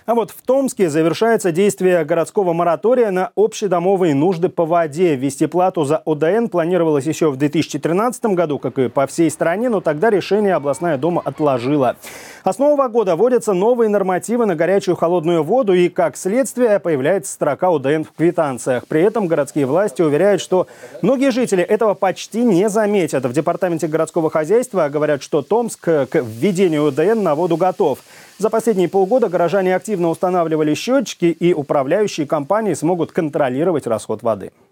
А вот в Томске завершается действие городского моратория на общедомовые нужды по воде. Ввести плату за ОДН планировалось еще в 2013 году, как и по всей стране, но тогда решение областная дума отложила. А с нового года вводятся новые нормативы на горячую и холодную воду, и, как следствие, появляется строка ОДН в квитанциях. При этом городские власти уверяют, что многие жители этого почти не заметят. В департаменте городского хозяйства говорят, что Томск к введению ОДН на воду готов. За последние полгода горожане активно устанавливали счетчики, и управляющие компании смогут контролировать расход воды.